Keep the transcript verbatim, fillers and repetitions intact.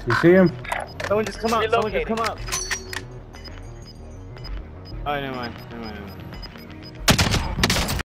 You see him? Someone just come up. Someone just Relocating. come up. Oh, never mind. Never mind. Never mind.